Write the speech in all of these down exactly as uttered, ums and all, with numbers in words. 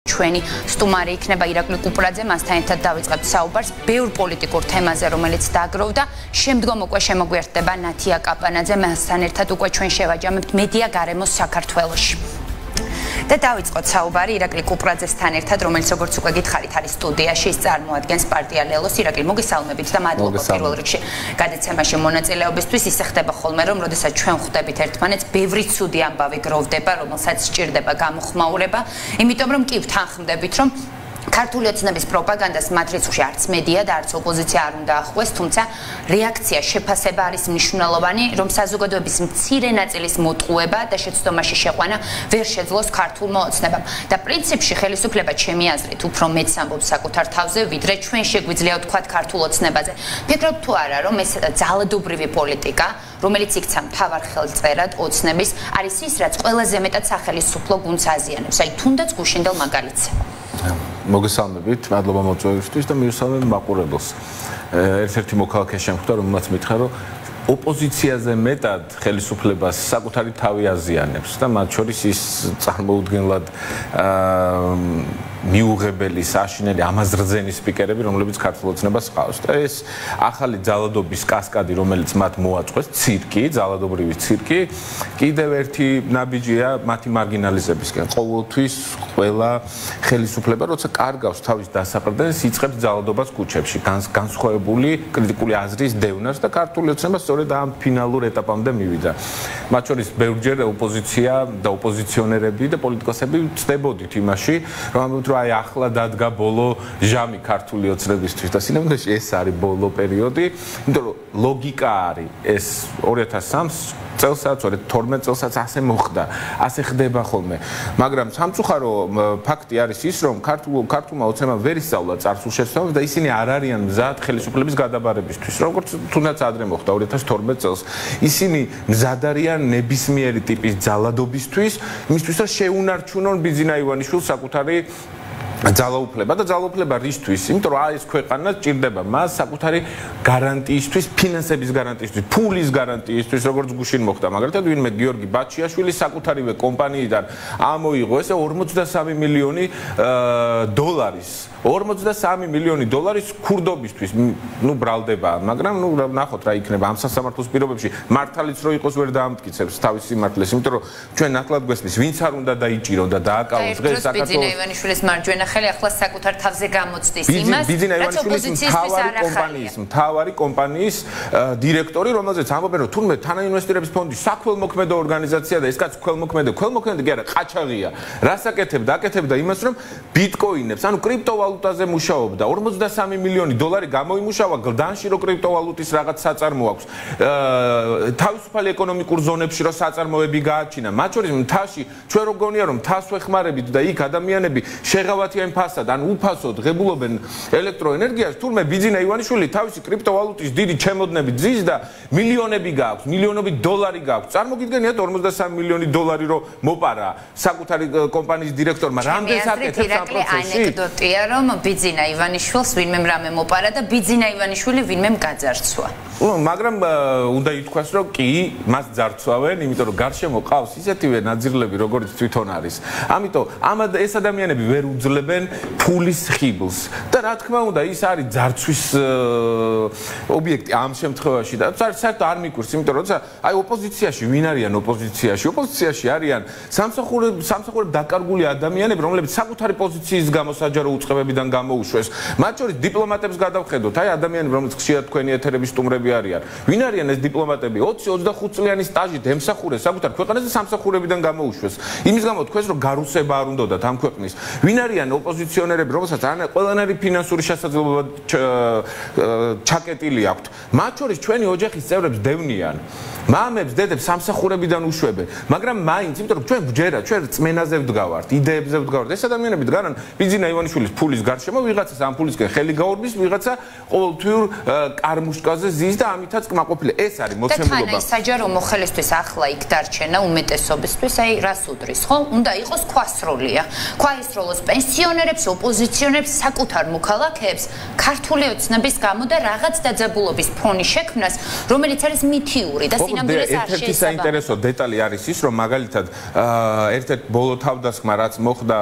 ჩვენი სტუმარი იქნება ირაკლი კუპრაძე, მასთან ერთად დავიწყებთ საუბარს ბევრ პოლიტიკურ თემაზე, რომელიც დაგროვდა. შემდგომ უკვე შემოგვიერთდება ნათია კაპანაძე, მასთან ერთად უკვე ჩვენ შევაჯამებთ მედია გარემოს საქართველოში. და დავიწყოთ საუბარი ირაკლი კუპრაძესთან ერთად, რომელიც როგორც უკვე გითხარით არის სტუდიაში, ის წარმოადგენს პარტია ლელოს. ირაკლი, მოგესალმებით და მადლობა პირველ რიგში გადაცემაში მონაწილეობისთვის. ისე ხდება ხოლმე, რომ როდესაც ჩვენ ხვდებით ერთმანეთს, ბევრი ცუდი ამბავი გროვდება, რომელსაც სჭირდება გამოხმაურება, იმიტომ რომ კი ვთანხმდებით, რომ ქართული ოცნების პროპაგანდას მათ რიცხვში არც მედია და არც ოპოზიცია არ უნდა ახღვეს, თუმცა რეაქცია, შეფასება არის მნიშვნელოვანი, რომ საზოგადოების მცირე ნაწილის მოტყუება და შეცდომაში შეყვანა ვერ შეძლოს ქართულმა ოცნებამ. და პრინციპში ხელისუფლება ჩემი აზრით უფრო მეტს ამბობს საკუთარ თავზე, ვიდრე ჩვენ შეგვიძლია ვთქვათ ქართულ ოცნებაზე. ფიქრობ თუ არა, რომ ეს ძალადობრივი პოლიტიკა, რომელიც იქცა მთავარ ხელწერად ოცნების, არის ის, რაც ყველაზე მეტად სახელმწიფო გუნდს აზიანებს, აი თუნდაც გუშინდელ მაგალითზე. მოგესალმებით, მადლობა მოწვევისთვის და მივესალმებ მაყურებელს. ერთ-ერთი მოქალაქე შემხვდა, რომელმაც მითხრა, რომ ოპოზიციაზე მეტად ხელისუფლებას საკუთარი თავი აზიანებს და მათ შორის ის წარმოუდგენლად მიუღებელი, საშინელი, ამაზრდზენი სპიკერები, რომლებიც ქართულ ოცნებას ყავს. და ეს ახალი ძალადობის კასკადი, რომელიც მათ მოაწყვეს, ცირკი, ძალადობრივი ცირკი, კიდევ ერთი ნაბიჯია მათი მარგინალიზებისკენ. ყოველთვის ყველა ხელისუფლება, როცა კარგავს თავის დასაყრდენს, იწყებს ძალადობას ქუჩებში, განსხვავებული კრიტიკული აზრის დევნას და ქართული ოცნება სწორედ ამ ფინალურ ეტაპამდე მივიდა. მათ შორის ბევრჯერ ოპოზიცია და ოპოზიციონერები და პოლიტიკოსები ცდებოდით იმაში, რომ აი ახლა დადგა ბოლო ჟამი ქართული ოცნებისთვის და სინამდვილეში ეს არის ბოლო პერიოდი, იმიტომ რომ ლოგიკა არის ეს ორი ათას სამს წელსაც, ორი ათას თორმეტ წელსაც ასე მოხდა, ასე ხდება ხოლმე. მაგრამ სამწუხარო ფაქტი არის ის, რომ ქართულ ქართულმა ოცნებამ ვერ ისწავლა წარსულშეცდომებს და ისინი არ არიან მზად ხელისუფლების გადაბარებისთვის, როგორც თუნდაც ადრე მოხდა ორი ათას თორმეტ წელს. ისინი მზად არიან ნებისმიერი ტიპის ძალადობისთვის, იმისთვის რომ შეუნარჩუნონ ბიძინა ივანიშვილს საკუთარი ძალაუფლება და ძალაუფლება რისთვის? იმიტომ რომ ეს ქვეყანა ჭირდება მას საკუთარი გარანტიისთვის, ფინანსების გარანტიისთვის, ფულის გარანტიისთვის, როგორც გუშინ მოხდა. მაგალითად, ვინმე გიორგი ბაჩიაშვილი საკუთარივე კომპანიიდან ამოიღო ესე ორმოცდასამი მილიონი დოლარის. ორმოცდასამი მილიონი დოლარის ქურდობისთვის, ნუ ბრალდება, მაგრამ ნუ ნახოთ რა იქნება ამ სასამართლოს პირობებში. მართალიც რო იყოს ვერ დაამტკიცებს თავის სიმართლეს, იმიტომ რომ ჩვენ ნათლად გვესმის, ვინც არ უნდა დაიჭირონ და დააკავოს დღეს საქართველოს ბიძინა ივანიშვილის მარჯვენა ხელი ახლა საკუთარ თავზე გამოცდის იმას, რაც ოპოზიციის არ კომპანიის, მთავარი კომპანიის დირექტორი, რომელზეც ამბობენ, რომ თურმე თანაინვესტირების ფონდი საქველმოქმედო ორგანიზაცია და ეს კაც ქველმოქმედო, ქველმოქმედო კი არა, ყაჩაღია. რას აკეთებდა? აკეთებდა იმას, რომ ბიტკოინებს, ანუ კრიპტოვალუტაზე მუშაობდა. ორმოცდასამი მილიონი დოლარი გამოიმუშავა გლდანში, რომ კრიპტოვალუტის რაღაც საწარმო აქვს. თავისუფალი ეკონომიკურ ზონებში რომ საწარმოები გააჩინა. მათ შორის მთაში ჩვენ რო გონია, რომ მთას ვეხმარებით და იქ ადამიანები შეღავათი ფასად ან უფასოდ ღებულობენ ელექტროენერგიას, თურმე ბიძინა ივანიშვილი თავისი კრიპტოვალუტის დიდი ჩემოდნები ძის და მილიონები გააქვს, მილიონობით დოლარი გააქვს. წარმოგიდგენიათ ორმოცდასამი მილიონი დოლარი რო მოპარა საკუთარი კომპანიის დირექტორმა, რამდენს აკეთებს ამ პროცესში? ანეკდოტია, რომ ბიძინა ივანიშვილს ვინმე რამე მოპარა და ბიძინა ივანიშვილი ვინმე გაძარცვა. მაგრამ უნდა ითქვას, რომ კი, მას ძარცვავენ, იმიტომ რომ გარშემო ყავს ისეთივე ნაძირლები, როგორც თვითონ არის. ამიტომ ამ ეს ადამიანები ვერ უძლებენ ფულის ხიბლს და რა თქმა უნდა ის არის ძარცვის ობიექტი ამ შემთხვევაში და საერთოდ არ მიკვირს, იმიტომ რომ აი ოპოზიციაში ვინ არიან ოპოზიციაში? ოპოზიციაში არიან სამსახურებ სამსახურებ დაკარგული ადამიანები, რომლებიც საკუთარი პოზიციის გამო საჯარო უწყებებიდან გამოუშვეს. მათ შორის დიპლომატებს გადავხედოთ, აი ადამიანები, რომლებიც ხშირად თქვენი ეთერების სტუმრები არიან. ვინ არიან ეს დიპლომატები? ოცი ოცდახუთ წლიანი სტაჟით ემსახურეს საკუთარ ქვეყანაზე სამსახურებიდან გამოუშვეს. იმის გამო თქვეს, რომ გარუსება არ უნდათ ამ ქვეყნის. ვინ არიან ოპოზიციონერები, რომელსაც ყველანაირი ფინანსური შესაძლებლობა ჩაკეტილი აქვთ. მათ შორის ჩვენი ოჯახის წევრებს დევნიან. მამებს, დედებს სამსახურებიდან უშვებენ, მაგრამ მაინც, იმიტომ რომ ჩვენ გვჯერა, ჩვენ წმენაზე ვდგავართ, იდეებზე ვდგავართ. ეს ადამიანები დგანან ბიძინა ივანიშვილის ფულის გარშემო, ვიღაცას ამ ფულისკენ ხელი გაურბის, ვიღაცა ყოველთვიურ კარმუშკაზე ზის და ამითაც კმაყოფილი. ეს არის მოცემულობა. და საჯარო მოხელისთვის ახლა იქ დარჩენა უმეტესობისთვის, აი რას უდრის, ხო? უნდა იყოს ქვასროლია. ქვა ისროლოს პენსიონერებს, ოპოზიციონერებს, საკუთარ მოქალაქეებს ქართული ოცნების გამო და რაღაც დაძაბულობის ფონი შექმნას, რომელიც არის მითიური და სინამდვილეს არ ერთ-ერთი საინტერესო დეტალი არის ის, რომ მაგალითად ერთ-ერთ ბოლო თავდასხმა რაც მოხდა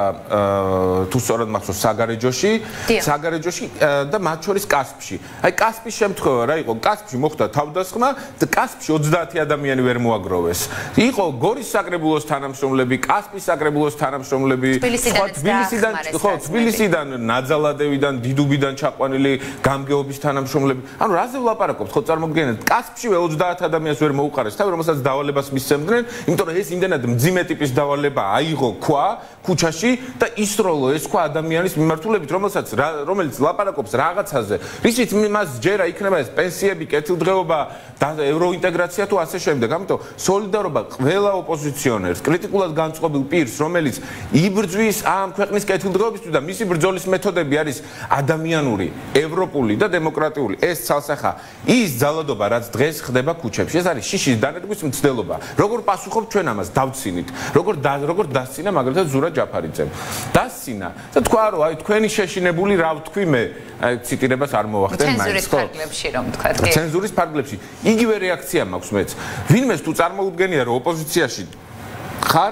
თუ სწორად მახსოვს საგარეჯოში, საგარეჯოში და მათ შორის კასპში. აი კასპის შემთხვევა რა იყო? კასპში მოხდა თავდასხმა და კასპში ოცდაათი ადამიანი ვერ მოაგროვეს. იყო გორის საკრებულოს თანამშრომლები, კასპის საკრებულოს თანამშრომლები, თბილისიდან, ხო, თბილისიდან, ნაძალადევიდან, დიდუბიდან ჩაყვანილი გამგეობის თანამშრომლები. ანუ რაზე ვლაპარაკობთ, ხო წარმოგიდგენთ, კასპშივე ოცდაათ ადამიანს ვერ მოუყარეს თავი, რომელსაც დავალებას მისცემდნენ, იმიტომ რომ ეს იმდენად მძიმე ტიპის დავალება აიღო ქვა ქუჩაში და ისროლო ეს ქვა ადამიანის მიმართულებით, რომელსაც რომელიც ლაპარაკობს რაღაცაზე, რისიც მას ჯერა იქნება ეს პენსიები, კეთილდღეობა და ევროინტეგრაცია თუ ასე შემდეგ. ამიტომ სოლიდარობა ყველა ოპოზიციონერს, კრიტიკულად განწყობილ პირს, რომელიც იბრძვის ამ ქვეყნის კეთილდღეობისთვის და მისი ბრძოლის მეთოდები არის ადამიანური, ევროპული და დემოკრატიული. ეს ცალსახა ის ძალადობა, რაც დღეს ხდება ქუჩებში. ეს არის შიშის დანერგვის მცდელობა. როგორ პასუხობთ ჩვენ ამას? დავცინით. როგორ როგორ დასცინა მაგალითად ზურა ჯაფარიძემ. დასცინა და თქვა რომ აი თქვენი შეშინებული რა ვთქვი მე, აი ციტირებას არ მოვახდენ მაინც. ცენზურის ფარგლებში რომ თქვა. ცენზურის ფარგლებში. იგივე რეაქცია მაქვს მეც. ვინმეს თუ წარმოუდგენია რომ ოპოზიციაში ხარ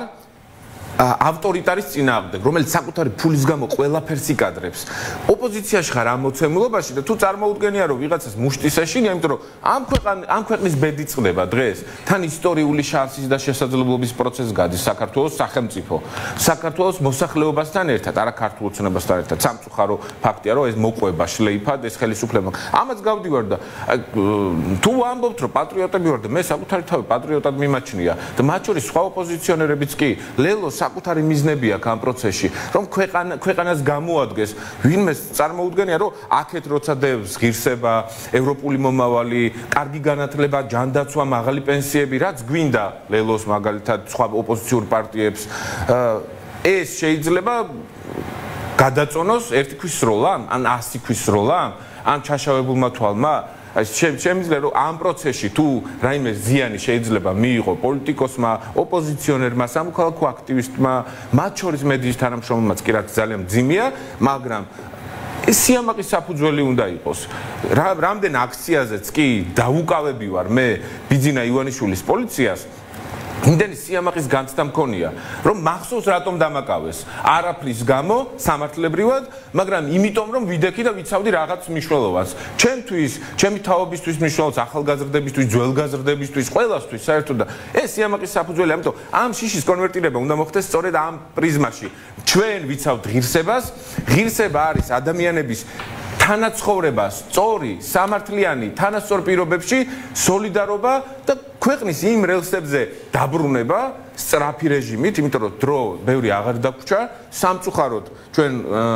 ავტორიტარის წინააღმდეგ, რომელიც საკუთარი ფულის გამო ყველაფერს იკადრებს. ოპოზიციაში ხარ ამ მოცემულობაში და თუ წარმოუდგენია რომ ვიღაცას მუშტის ეშინია, იმიტომ რომ ამ ქვეყან ამ ქვეყნის ბედი წყდება დღეს, თან ისტორიული შანსის და შესაძლებლობის პროცესი გადის საქართველოს სახელმწიფო, საქართველოს მოსახლეობასთან ერთად, არა ქართულ ოცნებასთან ერთად. სამწუხარო ფაქტია, რომ ეს მოყვება შლეიფად ეს ხელისუფლება. ამაც გავდივარ და თუ ამბობთ რომ პატრიოტები ვარ და მე საკუთარი თავი პატრიოტად მიმაჩნია და მათ შორის სხვა ოპოზიციონერებიც კი, ლელო საკუთარი მიზნები აქვს ამ პროცესში, რომ ქვეყანა ქვეყანას გამოადგეს. ვინმეს წარმოუდგენია, რომ აქეთ როცა დევს ღირსება, ევროპული მომავალი, კარგი განათლება, ჯანდაცვა, მაღალი პენსიები, რაც გვინდა ლელოს მაგალითად სხვა ოპოზიციურ პარტიებს, ეს შეიძლება გადაწონოს ერთი ქვის სროლა, ან ასი ქვის სროლა, ან ჩაშავებულმა თვალმა. შემიძლია რომ ამ პროცესში თუ რაიმე ზიანი შეიძლება მიიღო პოლიტიკოსმა, ოპოზიციონერმა, სამოქალაქო აქტივისტმა, მათ შორის მედიის თანამშრომლებმაც კი რაც ძალიან მძიმეა, მაგრამ სიამაყის საფუძველი უნდა იყოს. რამდენ აქციაზეც კი დაუკავები ვარ მე ბიძინა ივანიშვილის პოლიციას, იმდენი სიამაყის განცდა მქონია, რომ მახსოვს რატომ დამაკავეს. არაფრის გამო, სამართლებრივად, მაგრამ იმიტომ რომ ვიდექი და ვიცავდი რაღაც მნიშვნელობას. ჩემთვის, ჩემი თაობისთვის მნიშვნელობას, ახალგაზრდებისთვის, ძველგაზრდებისთვის, ყველასთვის საერთოდ და ეს სიამაყის საფუძველი, ამიტომ ამ შიშის კონვერტირება უნდა მოხდეს სწორედ ამ პრიზმაში. ჩვენ ვიცავთ ღირსებას, ღირსება არის ადამიანების თანაცხოვრება, სწორი, სამართლიანი, თანასწორ პირობებში, სოლიდარობა და ქვეყნის იმ რელსებზე დაბრუნება სწრაფი რეჟიმით, იმიტომ რომ დრო ბევრი აღარ დაგვრჩა, სამწუხაროდ ჩვენ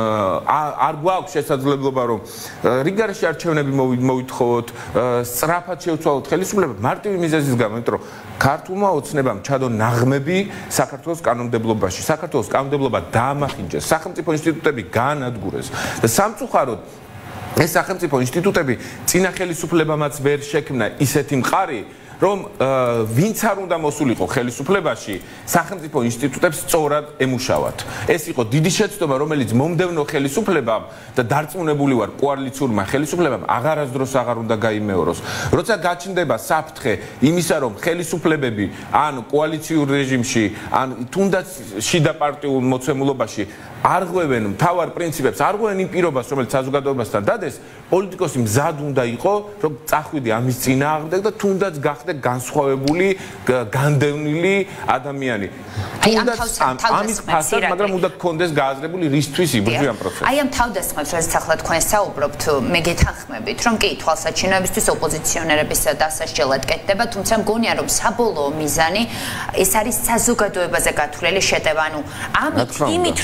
არ გვაქვს შესაძლებლობა რომ რიგარში არჩევნები მოვითხოვოთ, სწრაფად შევცვალოთ ხელისუფლება მარტივი მიზეზის გამო, იმიტომ რომ ქართულმა ოცნებამ ჩადო ნაღმები საქართველოს კანონმდებლობაში, საქართველოს კანონმდებლობა დაამახინჯეს, სახელმწიფო ინსტიტუტები გაანადგურეს და სამწუხაროდ ეს სახელმწიფო ინსტიტუტები წინა ხელისუფლებამაც ვერ შექმნა ისეთი მყარი, რომ ვინც არ უნდა მოსულიყო ხელისუფლებაში, სახელმწიფო ინსტიტუტებს სწორად ემუშავათ. ეს იყო დიდი შეცდომა, რომელიც მომდევნო ხელისუფლებამ და დარწმუნებული ვარ კოალიციურმა ხელისუფლებამ აღარასდროს აღარ უნდა გაიმეოროს. როცა გაჩნდება საფრთხე იმისა, რომ ხელისუფლებები ან კოალიციურ რეჟიმში, ან თუნდაც შიდა პარტიულ მოცემულობაში არღვევენ მთავარ პრინციპებს, არღვევენ იმ პირობას, რომელიც საზოგადოებასთან დადეს, პოლიტიკოსი მზად უნდა იყო, რომ წახვიდე ამის წინააღმდეგ და თუნდაც გახდე განსხვავებული, განდევნილი ადამიანი. თუნდაც ამის ფასად, მაგრამ უნდა გქონდეს გააზრებული რისთვის იბრძვი ამ პროცესში. აი ამ თავდასხმებს, რასაც ახლა თქვენ საუბრობთ, მე გეთანხმებით, რომ კი თვალსაჩინოებისთვის ოპოზიციონერების დასასჯელად კეთდება, თუმცა მგონია, რომ საბოლოო მიზანი ეს არის საზოგადოებაზე გათვლილი შეტევა. ანუ ამით იმით რომ ირაკლი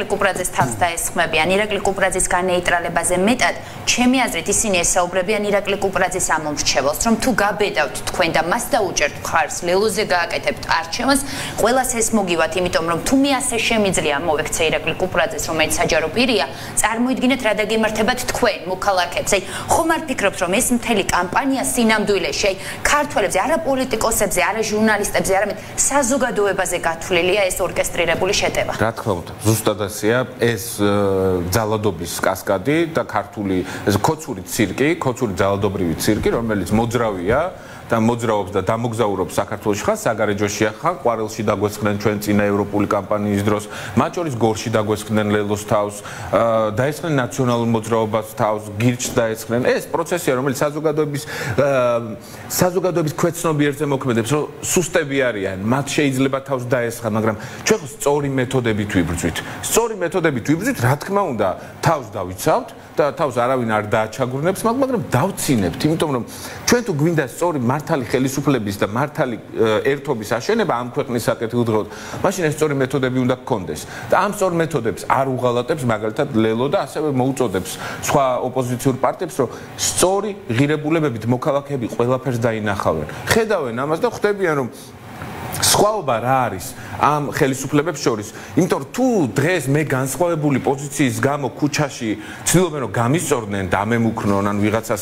კუპრაძეს თავს დაესხმებიან ირაკლი კუპრაძისგან ნეიტრალებაზე მეტად ჩემი აზრით ისინი ესაუბრებიან ირაკლი კუპრაძის ამომრჩეველს რომ თუ გაბედავთ თქვენ და მას დაუჭერთ მხარს ლელოზე გააკეთებთ არჩევანს ყველას ეს მოგივათ იმიტომ რომ თუ მე ასე შემიძლია მოვექცე ირაკლი კუპრაძეს რომელიც საჯარო პირია წარმოიდგინეთ რა დაგემართებათ თქვენ მოქალაქეებს აი ხომ არ ფიქრობთ რომ ეს მთელი კამპანია სინამდვილეში აი ქართველებზე არა პოლიტიკოსებზე არა ჟურნალისტებზე არამედ საზოგადოებაზე გათვლილია ეს ორკესტრირებული შეტევა რა თქმა უნდა ზუსტად ასეა ეს ძალადობის კასკადი და ქართული ეს ქოცური ცირკი ქოცური ძალადობრივი ცირკი რომელიც მოძრავია და მოძრაობს და დამოგზაურობს საქართველოში ხან საგარეჯოში ხან ყვარელში დაგვესხნენ ჩვენ წინა ევროპული კამპანიის დროს მათ შორის გორში დაგვესხნენ ლელოს თავს დაესხნენ ნაციონალურ მოძრაობას თავს გირჩს დაესხნენ ეს პროცესია რომელიც საზოგადოების საზოგადოების ქვეცნობიერზე მოქმედებს რომ სუსტები არიან მათ შეიძლება თავს დაესხან მაგრამ ჩვენ ხო სწორი მეთოდებით ვიბრძვით სწორი მეთოდებით ვიბრძვით რა თქმა უნდა თავს დავიცავთ და თავს არავინ არ დააჩაგვრნებს მაგრამ დავცინებთ იმიტომ რომ ჩვენ თუ გვინდა სწორი მართალი ხელისუფლების და მართალი ერთობის აშენება ამ ქვეყნის საკეთილდღეოდ მაშინ ეს სწორი მეთოდები უნდა გქონდეს და ამ სწორ მეთოდებს არ უღალატებს მაგალითად ლელო და ასევე მოუწოდებს სხვა ოპოზიციურ პარტიებს რომ სწორი ღირებულებებით მოქალაქეები ყველაფერს დაინახავენ ხედავენ ამას და ხვდებიან რომ სხვაობა რა არის ამ ხელისუფლებებს შორის იმიტომ რომ თუ დღეს მე განსხვავებული პოზიციის გამო ქუჩაში ცდილობენ რომ გამისწორდნენ და ამემუქნონ ან ვიღაცას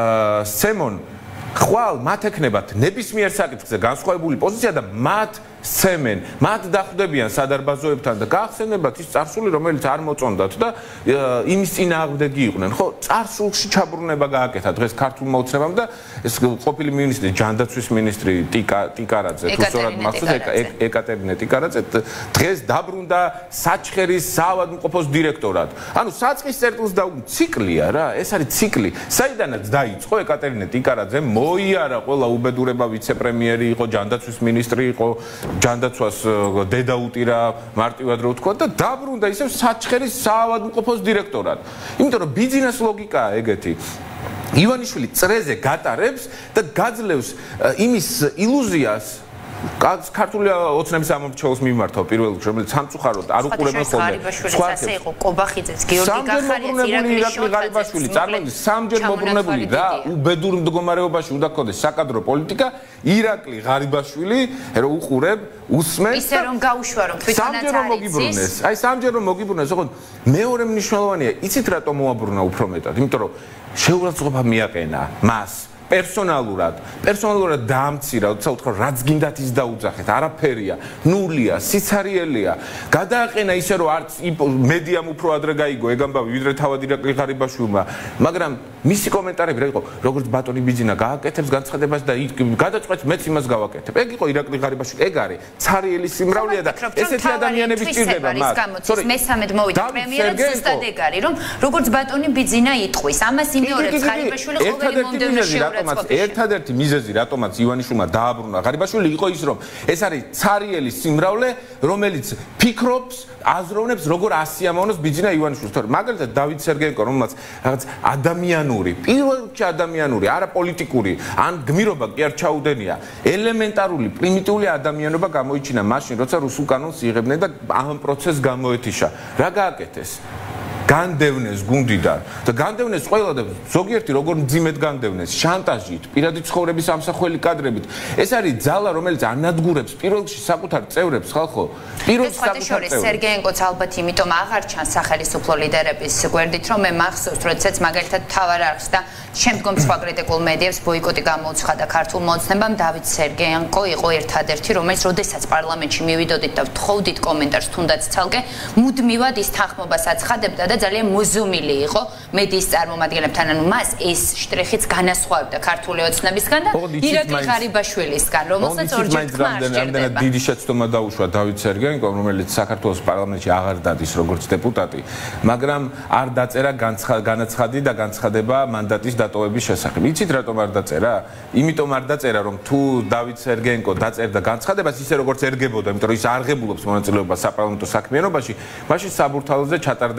სცემონ ხვალ მათ ეკნებათ ნებისმიერ საკითხზე განსხვავებული პოზიცია და მათ სცემენ მათ დახვდებიან სადარბაზოებთან და გაახსენებათ ის წარსული რომელიც არ მოწონდათ და იმის წინააღმდეგი იყვნენ ხო წარსულში ჩაბრუნება გააკეთა დღეს ქართულმა ოცნებამ და ეს ყოფილი მინისტრი ჯანდაცვის მინისტრი ტიკა ტიკარაძე თუ სწორად მახსოვს ეკატერინე ტიკარაძე დღეს დაბრუნდა საჩხერის საავადმყოფოს დირექტორად ანუ საწყის წერტილს და ციკლია რა ეს არის ციკლი საიდანაც დაიწყო ეკატერინე ტიკარაძე მოიარა ყველა უბედურება ვიცე-პრემიერი იყო ჯანდაცვის მინისტრი იყო ჯანდაცვას დედა უტირა მარტივად რო ვთქვა და დაბრუნდა ისევ საჩხერის საავადმყოფოს დირექტორად. იმიტომ რომ ბიზნეს ლოგიკაა ეგეთი. ივანიშვილი წრეზე გატარებს და გაძლევს იმის ilūzijas ქართული ოცნების ამომრჩეველს მიმართავ პირველ რიგში რომელიც სამწუხაროდ არ უყურებენ ხოლმე სხვა ასე იყო ყობახიძეც გიორგი გახარიძე ირაკლი ღარიბაშვილი წარმოიდგინე სამჯერ მოbrunებული რა უბედურ მდგომარეობაში უნდა გქონდეს საკადრო პოლიტიკა ირაკლი ღარიბაშვილი რომ უყურებ უსმენს ისე რომ გაუშვარო თვითონაც არის აი სამჯერ რომ მოგიბრუნეს ოღონდ მეორე მნიშვნელოვანია იცით რატომ მოაბრუნა უფრო მეტად იმიტომ რომ შეურაცხყოფა მიაყენა მას პერსონალურად, პერსონალურად დაამცირა, თქო უთხრა რაც გინდათ ის დაუძახეთ, არაფერია, ნულია, სიცარიელია. გადააყენა ისე რომ არც მედიამ უფრო ადრე გაიგო ეგ ამბავი, ვიდრე თავად ირაკლი ღარიბაშვილმა, მაგრამ მისი კომენტარები რა იყო, როგორც ბატონი ბიძინა გააკეთებს განცხადებას და გადაწყვეტს მეც იმას გავაკეთებ. ეგ იყო ირაკლი ღარიბაშვილი, ეგ არის ცარიელი სიმრავლეა და ესეთი ადამიანები სჭირდება მას. სორი, მესამედ მოვიდა პრემიერად ზუსტად ეგ არის, რომ როგორც ბატონი ბიძინა იტყვის, ამას იმეორებს ღარიბაშვილი ყოველი მომდევნოში რატომაც ერთადერთი მიზეზი რატომაც ივანიშვილმა დააბრუნა ღარიბაშვილი იყო ის რომ ეს არის ცარიელი სიმრავლე რომელიც ფიქრობს აზროვნებს როგორ ასიამოვნოს ბიძინა ივანიშვილს თორე მაგალითად დავით სერგეენკო რომელმაც რაღაც ადამიანური პირველ რიგში ადამიანური არა პოლიტიკური ან გმირობა კი არ ჩაუდენია ელემენტარული პრიმიტიული ადამიანობა გამოიჩინა მაშინ როცა რუსულ კანონს იღებდნენ და ამ პროცესს გამოეთიშა რა გააკეთეს განდევნეს გუნდიდან და განდევნეს ყველა და ზოგიერთი როგორ მძიმედ განდევნეს შანტაჟით, პირადი ცხოვრების ამსახველი კადრებით. ეს არის ძალა, რომელიც ანადგურებს პირველ რიგში საკუთარ წევრებს, ხალხო. პირველ საკუთარ წევრებს. სერგეენკოც ალბათ იმიტომ აღარ ჩანს სახელმწიფო ლიდერების გვერდით, რომ მე მახსოვს, როდესაც მაგალითად თავარ არხს და შემდგომ სხვა კრიტიკულ მედიებს ბოიკოტი გამოუცხადა ქართულ მოძნებამ დავით სერგეენკო იყო ერთადერთი, რომელიც როდესაც პარლამენტში მივიდოდით და ვთხოვდით კომენტარს თუნდაც ცალკე, მუდმივად ის თანხმობას აცხადებდა და ძალიან მოზუმილი იყო მედიის წარმომადგენლებთან, ანუ მას ეს შტრიხიც განასხვავებდა ქართული ოცნებისგან და ირაკლი ღარიბაშვილისგან, რომელსაც ორჯერ თქმა არ სჭირდება. დიდი შეცდომა დაუშვა დავით სერგეენკო, რომელიც საქართველოს პარლამენტში აღარ დადის როგორც დეპუტატი, მაგრამ არ დაწერა განაცხადი და განცხადება მანდატის დატოვების შესახებ. იცით რატომ არ დაწერა? იმიტომ არ დაწერა, რომ თუ დავით სერგეენკო დაწერდა განცხადებას ისე როგორც ერგებოდა, იმიტომ რომ ის არ ღებულობს მონაწილეობას საპარლამენტო საქმიანობაში, მაშინ საბურთალოზე ჩატარდებოდა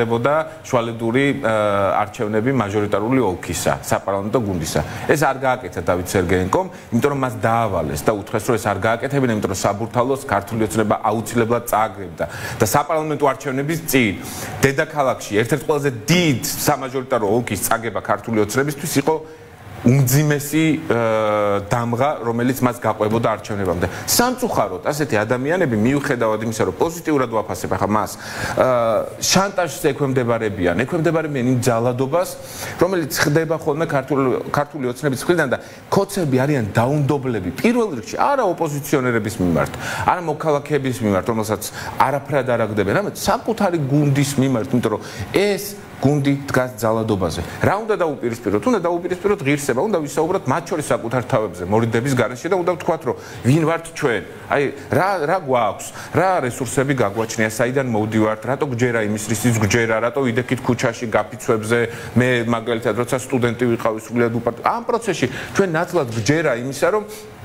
შუალედური არჩევნები მაჟორიტარული ოლქისა, საპარლამენტო გუნდისა. ეს არ გააკეთა დავით სერგეენკომ, იმიტომ რომ მას დაავალეს და უთხრეს რომ ეს არ გააკეთებინა, იმიტომ რომ საბურთალოს ქართული ოცნება აუცილებლად წააგებდა და საპარლამენტო არჩევნების წინ დედაქალაქში ერთ-ერთ ყველაზე დიდ სამაჟორიტარო ოლქის წაგება ქართული ოცნებისთვის იყო უმძიმესი დამღა, რომელიც მას გაყვებოდა არჩევნებამდე. სამწუხაროდ, ასეთი ადამიანები მიუხედავად იმისა, რომ პოზიტიურად ვაფასებ ახლა მას, შანტაჟს ექვემდებარებიან, ექვემდებარებიან იმ ძალადობას, რომელიც ხდება ხოლმე ქართული ქართული ოცნების მხრიდან და ქოცები არიან დაუნდობლები პირველ რიგში არა ოპოზიციონერების მიმართ, არა მოქალაქეების მიმართ, რომელსაც არაფრად არ აგდებენ, არამედ საკუთარი გუნდის მიმართ, იმიტომ რომ ეს გუნდი დგას ძალადობაზე. რა უნდა დაუპირისპიროთ? უნდა დაუპირისპიროთ ღირსება, უნდა ვისაუბროთ მათ შორის საკუთარ თავებზე, მორიდების გარეშე და უნდა ვთქვათ, რომ ვინ ვართ ჩვენ? აი, რა რა გვაქვს? რა რესურსები გაგვაჩნია? საიდან მოვდივართ? რატო გჯერა იმის რისიც გჯერა? რატო ვიდექით ქუჩაში გაფიცვებზე? მე მაგალითად, როცა სტუდენტი ვიყავი, სულიად უპარტ ამ პროცესში ჩვენ ნათლად გჯერა იმისა, რომ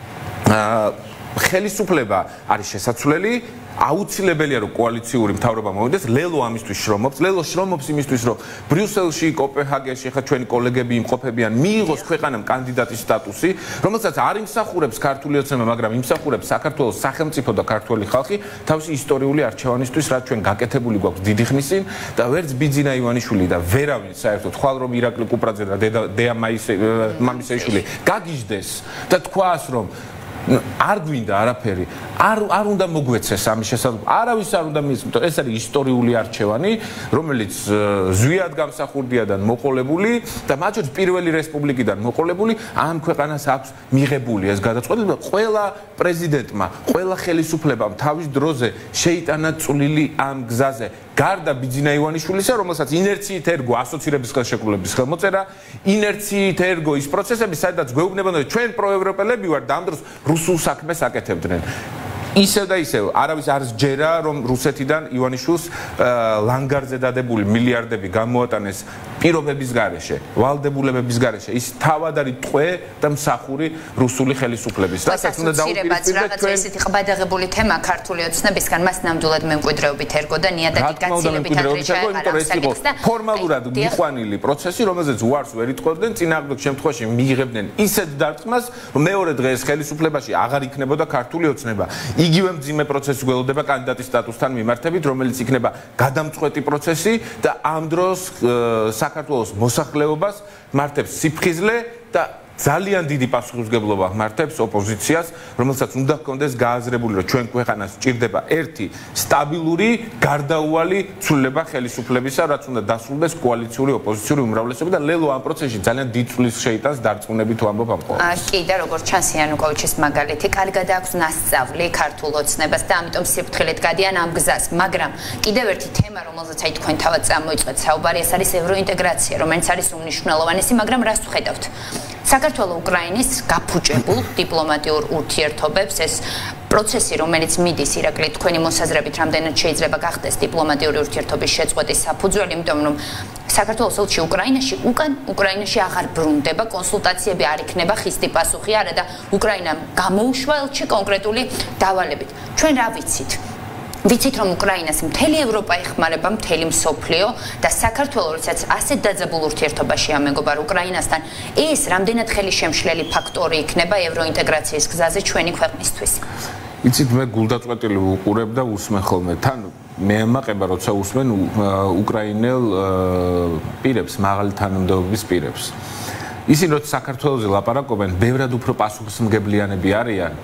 ხელისუფლება არის შესაძლებელი აუცილებელია რომ კოალიციური მთავრობა მოვიდეს. ლელო ამისთვის შრომობს, ლელო შრომობს იმისთვის რომ ბრიუსელში, კოპენჰაგენში ხა ჩვენი კოლეგები იმყოფებიან, მიიღოს ქვეყანამ კანდიდატის სტატუსი, რომელსაც არ იმსახურებს ქართული ოცნება, მაგრამ იმსახურებს საქართველოს სახელმწიფო და ქართველი ხალხი თავისი ისტორიული არჩევანისთვის, რაც ჩვენ გაკეთებული გვაქვს დიდი ხნის წინ და ვერც ბიძინა ივანიშვილი და ვერავინ საერთოდ ხვალ რომ ირაკლი კუპრაძე და დეა მამისეიშვილი გაგიჟდეს და თქვას რომ არ გვინდა არაფერი, არ არ უნდა მოგვეცეს ამის შესაძლებლობა. არავის არ უნდა მიეცეს, ეს არის ისტორიული არჩევანი, რომელიც ზვიად გამსახურდიადან მოყოლებული და მათ შორის პირველი რესპუბლიკიდან მოყოლებული ამ ქვეყანას აქვს მიღებული ეს გადაწყვეტილება. ყველა პრეზიდენტმა, ყველა ხელისუფლებამ თავის დროზე შეიტანა წვლილი ამ გზაზე. გარდა ბიძინა ივანიშვილისა, რომელსაც ინერციით ერგო ასოცირების ხელშეკრულების ხელმოწერა, ინერციით ერგო ის პროცესები, სადაც გვეუბნებოდა ჩვენ პროევროპელები ვართ და ამ დროს რუსულ საქმეს აკეთებდნენ. ისევ და ისევ არავის არ სჯერა რომ რუსეთიდან ივანიშვილს ლანგარზე დადებული მილიარდები გამოატანეს პირობების გარეშე, ვალდებულებების გარეშე. ის თავად არის ტყვე და მსახური რუსული ხელისუფლების. რასაც უნდა დაუპირისპირდეთ ჩვენ ესეთი ყბადაღებული თემა ქართული ოცნებისგან მას ნამდვილად მემკვიდრეობით ერგო და ნიადაგით გაცილებით ადრე ჩაეყარა ფორმალურად მიყვანილი პროცესი, რომელზეც უარს ვერ იტყოდნენ, წინააღმდეგ შემთხვევაში მიიღებდნენ ისეთ დარტყმას, რომ მეორე დღეს ხელისუფლებაში აღარ იქნებოდა ქართული ოცნება. იგივე მძიმე პროცესი გველოდება კანდიდატის სტატუსთან მიმართებით, რომელიც იქნება გადამწყვეტი პროცესი და ამ დროს საქართველოს მოსახლეობას მართებს სიფხიზლე და ძალიან დიდი პასუხისმგებლობა მართებს ოპოზიციას, რომელსაც უნდა ჰქონდეს გააზრებული, რომ ჩვენ ქვეყანას სჭირდება ერთი სტაბილური, გარდაუვალი ცვლილება ხელისუფლებისა, რაც უნდა დასრულდეს კოალიციური ოპოზიციური უმრავლესობა და ლელო ამ პროცესში ძალიან დიდ წვლილს შეიტანს დარწმუნებით თუ ამბობ ამ ყოველს. კი და როგორც ჩანს იანუკოვიჩის მაგალითი, კარგად აქვს ნასწავლი ქართულ ოცნებას და ამიტომ სიფრთხილედ გადიან ამ გზას, მაგრამ კიდევ ერთი თემა, რომელზეც აი თქვენ თავად წამოიწყეთ საუბარი, ეს არის ევროინტეგრაცია, რომელიც არის უმნიშვნელოვანესი, მაგრამ რას ვხედავთ? საქართველოს უკრაინის გაფუჭებულ დიპლომატიურ ურთიერთობებს ეს პროცესი, რომელიც მიდის ირაკლი თქვენი მოსაზრებით, რამდენად შეიძლება გახდეს დიპლომატიური ურთიერთობის შეწყვეტის საფუძველი, იმიტომ რომ საქართველოს ელჩი უკრაინაში უკან უკრაინაში აღარ ბრუნდება, კონსულტაციები არ იქნება ხისტი პასუხი არა და უკრაინამ გამოუშვა ელჩი კონკრეტული დავალებით. ჩვენ რა ვიცით? ვიცით რომ უკრაინას მთელი ევროპა ეხმარება, მთელი მსოფლიო და საქართველოს როდესაც ასეთ დაძაბულ ურთიერთობაში ამეგობრა უკრაინასთან, ეს რამდენად ხელისშემშლელი ფაქტორი იქნება ევროინტეგრაციის გზაზე ჩვენი ქვეყნისთვის. იცით მე გულდაწყვეტილი ვუყურებ და უსმენ ხოლმე თან მე ამაყება როცა უსმენ უკრაინელ პირებს, მაღალი თანამდებობის პირებს. ისინი როცა საქართველოზე ლაპარაკობენ, ბევრად უფრო პასუხისმგებლიანები არიან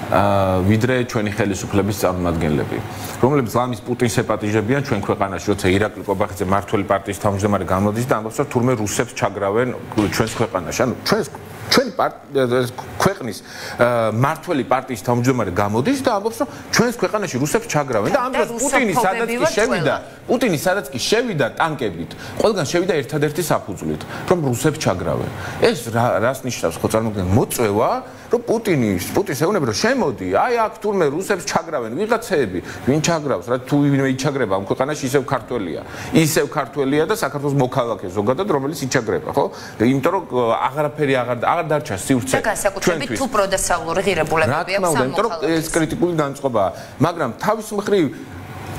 ვიდრე ჩვენი ხელისუფლების წარმომადგენლები, რომლებიც ლამის პუტინს ეპატიჟებიან ჩვენ ქვეყანაში, როცა ირაკლი ყობახიძე მართველი პარტიის თავმჯდომარე გამოდის და ამბობს, რომ თურმე რუსებს ჩაგრავენ ჩვენს ქვეყანაში. ანუ ჩვენს ჩვენი ქვეყნის მართველი პარტიის თავმჯდომარე გამოდის და ამბობს, რომ ჩვენს ქვეყანაში რუსებს ჩაგრავენ და ამ დროს პუტინი სადაც კი შევიდა, პუტინი სადაც კი შევიდა ტანკებით, ყველგან შევიდა ერთადერთი საფუძვლით, რომ რუსებს ჩაგრავენ. ეს რას ნიშნავს ხო წარმოგვიდგენთ მოწვევა, რომ პუტინი პუტინს ეუბნება, რომ შემოდი, აი აქ თურმე რუსებს ჩაგრავენ ვიღაცები, ვინ ჩაგრავს, რა თუ ვინმე იჩაგრება ამ ქვეყანაში ისევ ქართველია. ისევ ქართველია და საქართველოს მოქალაქე ზოგადად, რომელიც იჩაგრება, ხო? იმიტომ რომ აღარაფერი აღარ აღარ დარჩა სივრცე. და განსაკუთრებით თუ პროდესალური ღირებულებები აქვს ამ მოქალაქეებს. ეს კრიტიკული განწყობაა, მაგრამ თავის მხრივ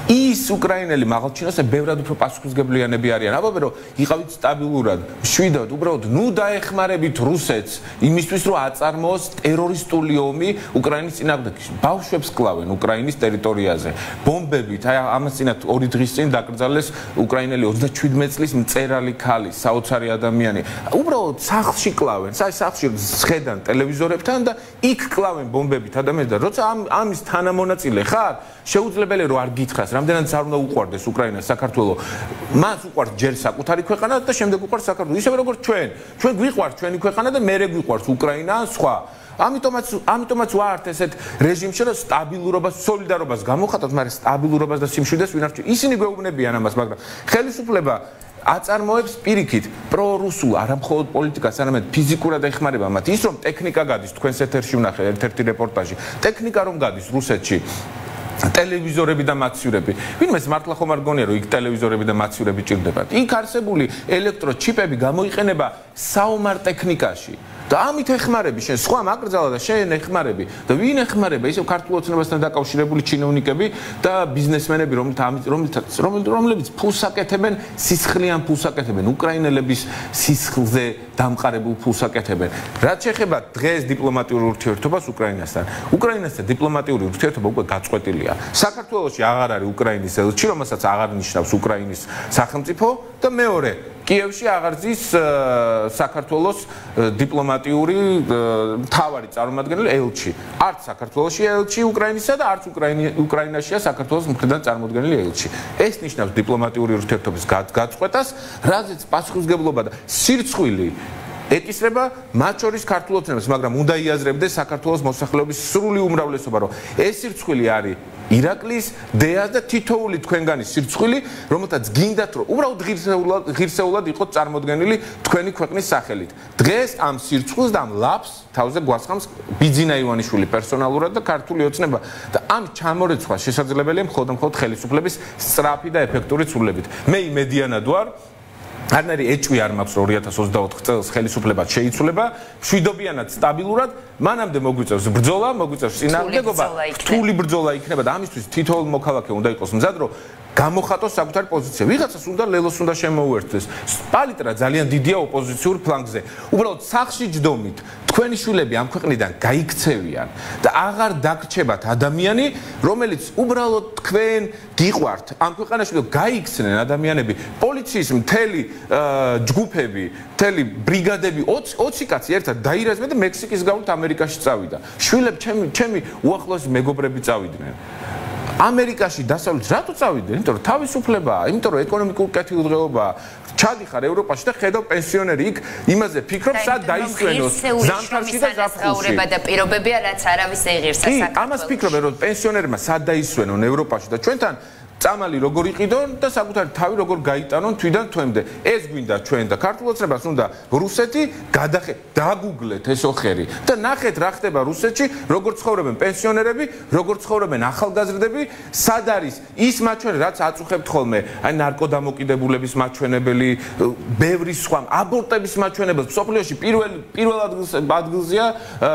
ის უკრაინელი მაღალჩინოსე ბევრად უფრო პასუხისმგებლიანები არიან. აბა რომ იყავით სტაბილურად, შვიდად, უბრალოდ ნუ დაეხმარებით რუსეთს იმისთვის რომ აწარმოოს ტერორისტული ომი უკრაინის წინააღმდეგ. ბავშვებს კლავენ უკრაინის ტერიტორიაზე. ბომბებით, აი ამას წინათ ორი დღის წინ დაკრძალეს უკრაინელი ოცდაშვიდმეტი წლის მწერალი ქალი, საოცარი ადამიანი. უბრალოდ სახლში კლავენ, საერთოდ სახლში ხედან ტელევიზორებთან და იქ კლავენ ბომბებით ადამიანს და როცა ამ ამის თანამონაწილე ხარ, შეუძლებელი რომ არ გითხრას, რამდენად არ უნდა უყვარდეს უკრაინას, საქართველოს. მას უყვარს ჯერ საკუთარი ქვეყანა და შემდეგ უყვარს საქართველოს. ისევე როგორც ჩვენ. ჩვენ გვიყვარს ჩვენი ქვეყანა და მერე გვიყვარს უკრაინა ან სხვა. ამიტომაც ამიტომაც ვართ ესეთ რეჟიმში რომ სტაბილურობას, სოლიდარობას გამოხატოთ, მაგრამ სტაბილურობას და სიმშვიდეს ვინ არ ჭირდება. ისინი გვეუბნებიან ამას, მაგრამ ხელისუფლება აწარმოებს პირიქით პრორუსულ არა მხოლოდ პოლიტიკას, არამედ ფიზიკურად ეხმარება მათ. ის რომ ტექნიკა გადის, თქვენს ეთერში ვნახე ერთ-ერთი რეპორტაჟი. ტექნიკა რომ გადის რუსეთში ტელევიზორები და მაცივრები. ვინმეს მართლა ხომ არ გონია რომ იქ ტელევიზორები და მაცივრები ჭირდებათ. იქ არსებული ელექტროჩიპები გამოიყენება საომარ ტექნიკაში. და ამით ეხმარები შენ სხვა მაკრძალა და შენ ეხმარები და ვინ ეხმარება ისევ ქართულ ოცნებასთან დაკავშირებული ჩინოვნიკები და ბიზნესმენები რომლითაც რომლებიც ფულს აკეთებენ სისხლიან ფულს აკეთებენ უკრაინელების სისხლზე დამყარებულ ფულს აკეთებენ რაც შეეხება დღეს დიპლომატიურ ურთიერთობას უკრაინასთან უკრაინასთან დიპლომატიური ურთიერთობა უკვე გაწყვეტილია საქართველოში აღარ არის უკრაინის ელჩი რომელსაც აღარ ნიშნავს უკრაინის სახელმწიფო და მეორე კიევში აღარ ზის საქართველოს დიპლომატიური მთავარი წარმომადგენელი ელჩი. არც საქართველოში ელჩი უკრაინისა და არც უკრაინაშია საქართველოს მხრიდან წარმოდგენილი ელჩი. ეს ნიშნავს დიპლომატიური ურთიერთობის გაწყვეტას, რაზეც პასუხისმგებლობა და სირცხვილი ეკისრება მათ შორის ქართულ ოცნებას, მაგრამ უნდა იაზრებდეს საქართველოს მოსახლეობის სრული უმრავლესობა, რომ ეს სირცხვილი არის ირაკლის, დეას და თითოეული თქვენგანის სირცხვილი, რომელთაც გინდათ, რომ უბრალოდ ღირსეულად, ღირსეულად იყოს წარმოდგენილი თქვენი ქვეყნის სახელით. დღეს ამ სირცხვილს და ამ ლაფს თავზე გვასხამს ბიძინა ივანიშვილი პერსონალურად და ქართული ოცნება და ამ ჩამორეცვა შესაძლებელია მხოლოდ მხოლოდ ხელისუფლების სწრაფი და ეფექტური ცვლილებით. მე იმედიანად ვარ არნერი ეჭვი არ მაქვს ორი ათას ოცდაოთხ წელს ხელისუფლება შეიცვლება, მშვიდობიანად, სტაბილურად, მანამდე მოგვიწევს ბრძოლა, მოგვიწევს წინააღმდეგობა, რთული ბრძოლა იქნება და ამისთვის თითოეულ მოქალაქე უნდა იყოს მზად, რომ გამოხატოს საკუთარი პოზიცია. ვიღაცას უნდა ლელოს უნდა შემოუერთდეს. პალიტრა ძალიან დიდია ოპოზიციურ ფლანგზე. უბრალოდ სახში ჯდომით თქვენი შვილები ამ ქვეყნიდან გაიქცევიან და აღარ დაგრჩებათ ადამიანი, რომელიც უბრალოდ თქვენ გიყვართ ამ ქვეყანაში და გაიქცნენ ადამიანები. პოლიციის მთელი ჯგუფები, მთელი ბრიგადები ოცი კაცი ერთად დაირაზმენ და მექსიკის გავლით ამერიკაში წავიდა. შვილები ჩემი ჩემი უახლოესი მეგობრები წავიდნენ. ამერიკაში დასავლეთ რატო წავიდნენ? იმიტომ რომ თავისუფლებაა, იმიტომ რომ ეკონომიკური კეთილდღეობაა. ჩადიხარ ევროპაში და ხედავ პენსიონერი იქ იმაზე ფიქრობს, სად დაისვენოს ზამთარში და ზაფხულში. და პირობებია, რაც არავის ეღირს საქართველოს. ამას ფიქრობენ, რომ პენსიონერმა სად დაისვენონ ევროპაში და ჩვენთან წამალი როგორ იყიდონ და საკუთარი თავი როგორ გაიტანონ თვიდან თვემდე. ეს გვინდა ჩვენ და ქართულ ოცნებას უნდა რუსეთი გადახე დაგუგლეთ ეს ოხერი და ნახეთ რა ხდება რუსეთში, როგორ ცხოვრობენ პენსიონერები, როგორ ცხოვრობენ ახალგაზრდები, სად არის ის მაჩვენებელი, რაც აწუხებთ ხოლმე, აი ნარკოდამოკიდებულების მაჩვენებელი, ბევრი სხვა აბორტების მაჩვენებელი, სოფლიოში პირველ პირველ ადგილზეა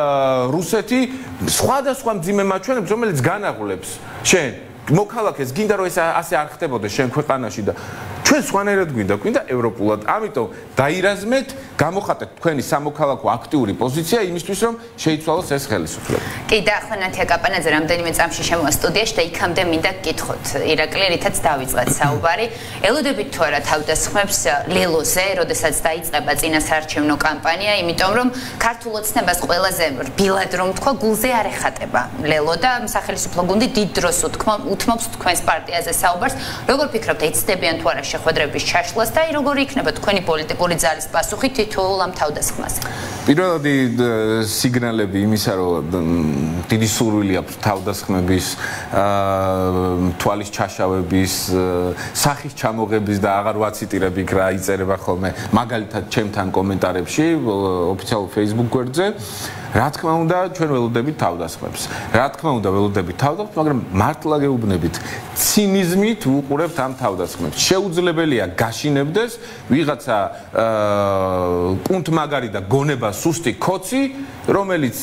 რუსეთი, სხვადასხვა მძიმე მაჩვენებლებს, რომელიც განაღლებს შენ მოქალაქეს გინდა რომ ეს ასე არ ხდებოდეს შენ ქვეყანაში და ჩვენ სხვანაირად გვინდა გვინდა ევროპულად ამიტომ დაირაზმეთ გამოხატეთ თქვენი სამოქალაქო აქტიური პოზიცია იმისთვის რომ შეიცვალოს ეს ხელისუფლება. კი და ახლა ნათია კაპანაძე რამდენიმე წამში შემოვა სტუდიაში და იქამდე მინდა გკითხოთ ირაკლი რითაც დავიწყეთ საუბარი ელოდებით თუ არა თავდასხმებს ლელოზე როდესაც დაიწყება წინასაარჩევნო კამპანია იმიტომ რომ ქართულ ოცნებას ყველაზე რბილად რომ თქვა გულზე არ ეხატება ლელო და სახელმწიფო გუნდი დიდ დროს უთქმა უთმობს თქვენს პარტიაზე საუბარს როგორ ფიქრობთ ეცდებიან თუ არა შეხვედრების ჩაშლას და აი როგორი იქნება თქვენი პოლიტიკური ძალის პასუხი თითოეულ ამ თავდასხმაზე. პირველადი სიგნალები იმისა რომ დიდი სურვილი აქვს თავდასხმების თვალის ჩაშავების სახის ჩამოღების და აღარ ვაციტირებ იქ რა იწერება ხოლმე მაგალითად ჩემთან კომენტარებში ოფიციალურ Facebook გვერდზე რა თქმა უნდა ჩვენ ველოდებით თავდასხმებს რა თქმა უნდა ველოდებით თავდასხმებს მაგრამ მართლა გეუბნებით ცინიზმით უყურებთ ამ თავდასხმებს შეუძლებელია გაშინებდეს ვიღაცა კუნთმაგარი და გონება სუსტი ქოცი რომელიც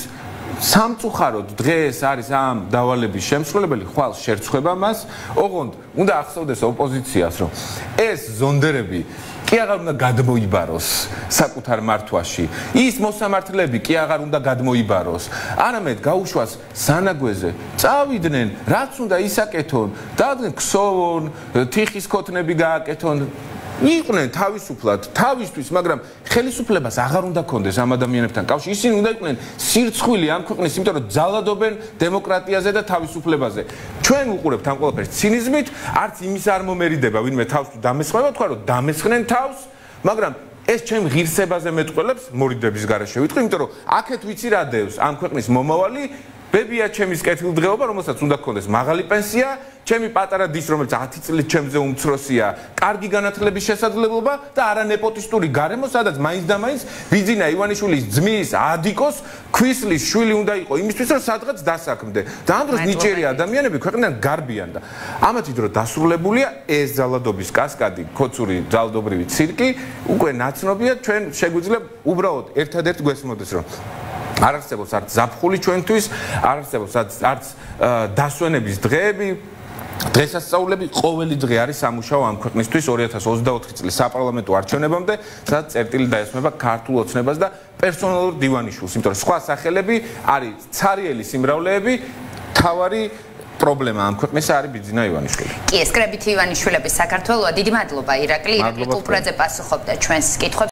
სამწუხაროდ დღეს არის ამ დავალების შემსრულებელი, ხვალ შერცხვება მას, ოღონდ უნდა ახსოვდეს ოპოზიციას, რომ ეს ზონდერები კი აღარ უნდა გადმოიბაროს საკუთარ მართვაში. ის მოსამართლეები კი აღარ უნდა გადმოიბაროს. არამედ გაუშვას სანაგვეზე, წავიდნენ, რაც უნდა ისაკეთონ, დადნენ ქსოვონ, თიხის ქოთნები გააკეთონ. იყვნენ თავისუფლად, თავისთვის, მაგრამ ხელისუფლებას აღარ უნდა კონდეს ამ ადამიანებთან კავშირი. ისინი უნდა იყვნენ სირცხვილი ამ ქვეყნის, იმიტომ რომ ძალადობენ დემოკრატიაზე და თავისუფლებაზე. ჩვენ ვუყურებთ ამ ყველაფერს ცინიზმით, არც იმის არ მომერიდება, ვინმე თავს თუ დამესხმება, თქვა რომ დამესხნენ თავს, მაგრამ ეს ჩემ ღირსებაზე მეტყველებს მორიდების გარეშე ვიტყვი, იმიტომ რომ აქეთ ვიცი რა დევს ამ ქვეყნის მომავალი. ბებია ჩემის კეთილდღეობა, რომელსაც უნდა გქონდეს მაღალი პენსია, ჩემი პატარა დის, რომელიც ათი წლით ჩემზე უმცროსია, კარგი განათლების შესაძლებლობა და არა ნეპოტისტური გარემო, სადაც მაინც და მაინც ბიძინა ივანიშვილის ძმის ადიკოს ქვისლის შვილი უნდა იყო იმისთვის, რომ სადღაც დასაქმდე. და ამ დროს ნიჭიერი ადამიანები ქვეყნიდან გარბიან და ამათი დრო დასრულებულია ეს ძალადობის კასკადი, ქოცური ძალადობრივი ცირკი, უკვე ნაცნობია, ჩვენ შეგვიძლია უბრალოდ ერთადერთ გვესმოდეს, რომ არ არსებობს არც ზაფხული ჩვენთვის, არ არსებობს არც დასვენების დღეები, დღესასწაულები, ყოველი დღე არის სამუშაო ამ ქვეყნისთვის ორი ათას ოცდაოთხი წლის საპარლამენტო არჩევნებამდე, სადაც წერტილი დაესმება ქართულ ოცნებას და პერსონალურ დივანიშვილს, იმიტომ რომ სხვა სახელები არის ცარიელი სიმრავლეები, თავარი პრობლემა ამ ქვეყნისა არის ბიძინა ივანიშვილი. კი, ეს კრებითი ივანიშვილების საქართველოა. დიდი მადლობა ირაკლი, ირაკლი კუპრაძე პასუხობდა ჩვენს კითხვებს.